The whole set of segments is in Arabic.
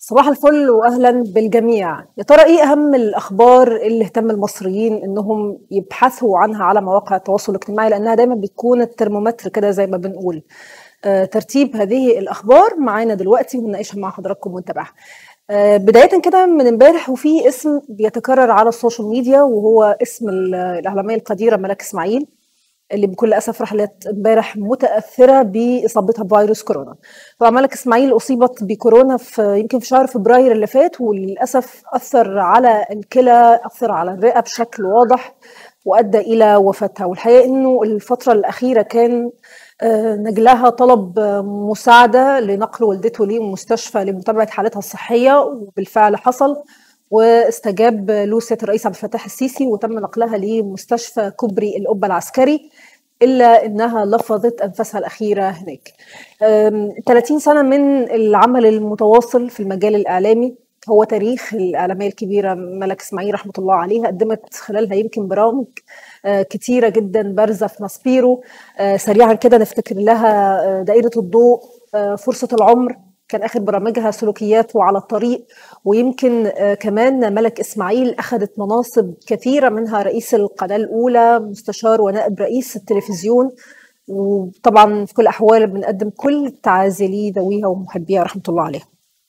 صباح الفل واهلا بالجميع. يا ترى ايه اهم الاخبار اللي اهتم المصريين انهم يبحثوا عنها على مواقع التواصل الاجتماعي، لانها دايما بتكون الترمومتر كده زي ما بنقول. ترتيب هذه الاخبار معانا دلوقتي ونناقشها مع حضراتكم ونتابعها. بدايه كده من امبارح، وفي اسم بيتكرر على السوشيال ميديا وهو اسم الاعلاميه القديره ملاك اسماعيل، اللي بكل اسف رحلت امبارح متاثره باصابتها بفيروس كورونا. طبعا ملك اسماعيل اصيبت بكورونا يمكن في شهر فبراير اللي فات، وللاسف اثر على الكلى، اثر على الرئه بشكل واضح وادى الى وفاتها. والحقيقه انه الفتره الاخيره كان نجلها طلب مساعده لنقل والدته لمستشفى لمتابعه حالتها الصحيه، وبالفعل حصل واستجاب له سياده الرئيس عبد الفتاح السيسي وتم نقلها لمستشفى كوبري القبه العسكري، الا انها لفظت انفاسها الاخيره هناك. 30 سنه من العمل المتواصل في المجال الاعلامي هو تاريخ الاعلاميه الكبيره ملك اسماعيل رحمه الله عليها. قدمت خلالها يمكن برامج كتيره جدا بارزه في ماسبيرو. سريعا كده نفتكر لها دائره الضوء، فرصه العمر كان اخر برامجها، سلوكيات وعلى الطريق. ويمكن كمان ملك اسماعيل اخذت مناصب كثيره، منها رئيس القناه الاولى، مستشار ونائب رئيس التلفزيون. وطبعا في كل الاحوال بنقدم كل التعازي لذويها ومحبيها رحمه الله عليها.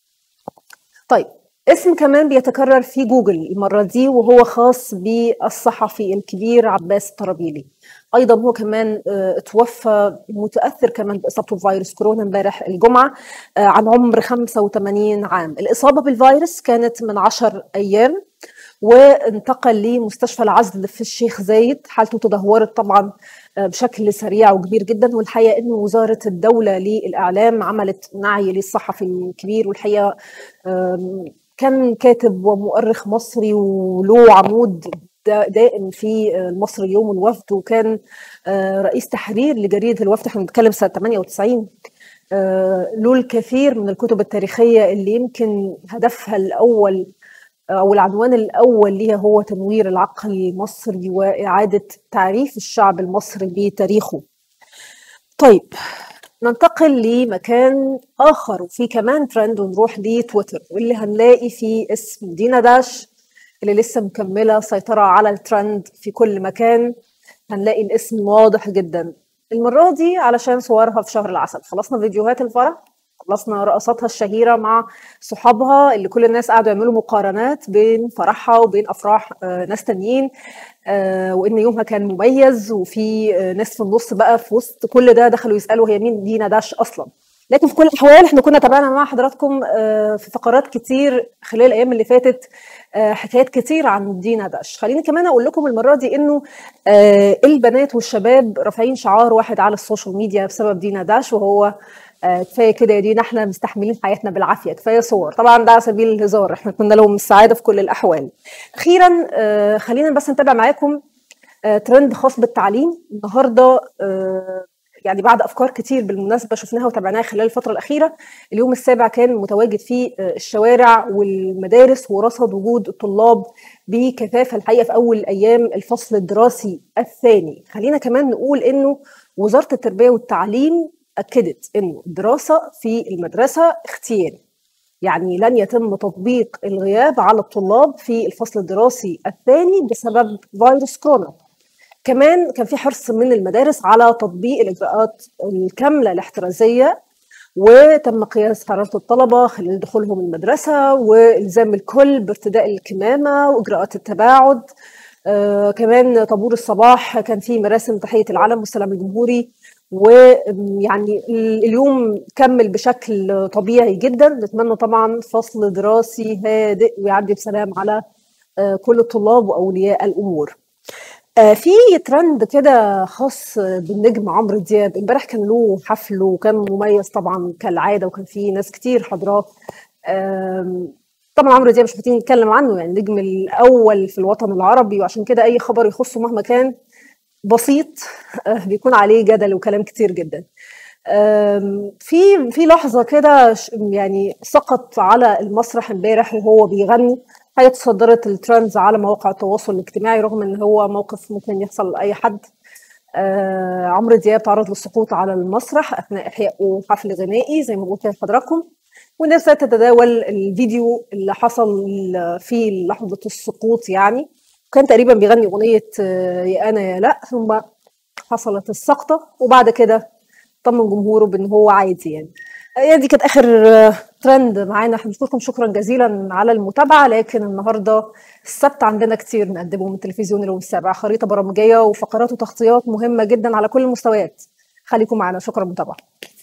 طيب، اسم كمان بيتكرر في جوجل المرة دي وهو خاص بالصحفي الكبير عباس الطرابيلي. أيضا هو كمان اتوفى متأثر كمان بإصابته بفيروس كورونا امبارح الجمعة، عن عمر 85 عام. الإصابة بالفيروس كانت من 10 أيام، وانتقل لمستشفى العزل في الشيخ زايد. حالته تدهورت طبعا بشكل سريع وكبير جدا، والحقيقه انه وزاره الدوله للاعلام عملت نعي للصحفي الكبير. والحقيقه كان كاتب ومؤرخ مصري وله عمود دائم في المصري اليوم والوفد، وكان رئيس تحرير لجريده الوفد. احنا بنتكلم سنه 98. له الكثير من الكتب التاريخيه اللي يمكن هدفها الاول أو العنوان الأول ليها هو تنوير العقل المصري وإعادة تعريف الشعب المصري بتاريخه. طيب، ننتقل لمكان آخر وفي كمان ترند، ونروح لتويتر واللي هنلاقي فيه اسم دينا داش اللي لسه مكملة سيطرة على الترند في كل مكان. هنلاقي الاسم واضح جدا المرة دي علشان صورها في شهر العسل. خلصنا فيديوهات الفرح، خلصنا رقصاتها الشهيرة مع صحابها اللي كل الناس قاعدوا يعملوا مقارنات بين فرحها وبين أفراح ناس تانيين، وإن يومها كان مميز. وفي ناس في النص بقى في وسط كل ده دخلوا يسألوا هي مين دينا داش أصلا. لكن في كل الأحوال احنا كنا تابعنا مع حضراتكم في فقرات كتير خلال الأيام اللي فاتت حكايات كتير عن دينا داش. خليني كمان أقول لكم المرة دي إنه البنات والشباب رافعين شعار واحد على السوشيال ميديا بسبب دينا داش، وهو كفايه كده يا دينا، احنا مستحملين حياتنا بالعافيه، كفايه صور. طبعا ده على سبيل الهزار، احنا كنا لهم السعاده في كل الاحوال. اخيرا خلينا بس نتابع معاكم ترند خاص بالتعليم النهارده. يعني بعد افكار كتير بالمناسبه شفناها وتابعناها خلال الفتره الاخيره، اليوم السابع كان متواجد في الشوارع والمدارس ورصد وجود الطلاب بكثافه الحقيقه في اول ايام الفصل الدراسي الثاني. خلينا كمان نقول انه وزاره التربيه والتعليم أكدت أنه الدراسة في المدرسة اختياري، يعني لن يتم تطبيق الغياب على الطلاب في الفصل الدراسي الثاني بسبب فيروس كورونا. كمان كان في حرص من المدارس على تطبيق الإجراءات الكاملة الاحترازية، وتم قياس حرارة الطلبة خلال دخولهم المدرسة، وإلزام الكل بارتداء الكمامة وإجراءات التباعد. كمان طابور الصباح كان فيه مراسم تحية العلم والسلام الجمهوري. ويعني اليوم كمل بشكل طبيعي جدا. نتمنى طبعا فصل دراسي هادئ ويعدي بسلام على كل الطلاب واولياء الامور. في ترند كده خاص بالنجم عمرو دياب. امبارح كان له حفل وكان مميز طبعا كالعاده، وكان في ناس كتير حاضراه. طبعا عمرو دياب مش محتاجين نتكلم عنه، يعني النجم الاول في الوطن العربي، وعشان كده اي خبر يخصه مهما كان بسيط بيكون عليه جدل وكلام كتير جدا. في لحظه كده يعني سقط على المسرح امبارح وهو بيغني، حاجه تصدرت الترندز على مواقع التواصل الاجتماعي رغم ان هو موقف ممكن يحصل لاي حد. عمرو دياب تعرض للسقوط على المسرح اثناء احيائه حفل غنائي زي ما قلت لحضراتكم. والناس بدأت تتداول الفيديو اللي حصل فيه لحظة السقوط يعني، وكان تقريبا بيغني أغنية يا أنا يا لأ، ثم حصلت السقطة وبعد كده طمن جمهوره بأن هو عادي يعني. دي كانت آخر ترند معانا. احنا بنشكركم شكرا جزيلا على المتابعة، لكن النهاردة السبت عندنا كتير نقدمه من التلفزيون اليوم السابع، خريطة برامجية وفقرات وتغطيات مهمة جدا على كل المستويات. خليكم معنا، شكرا متابعة.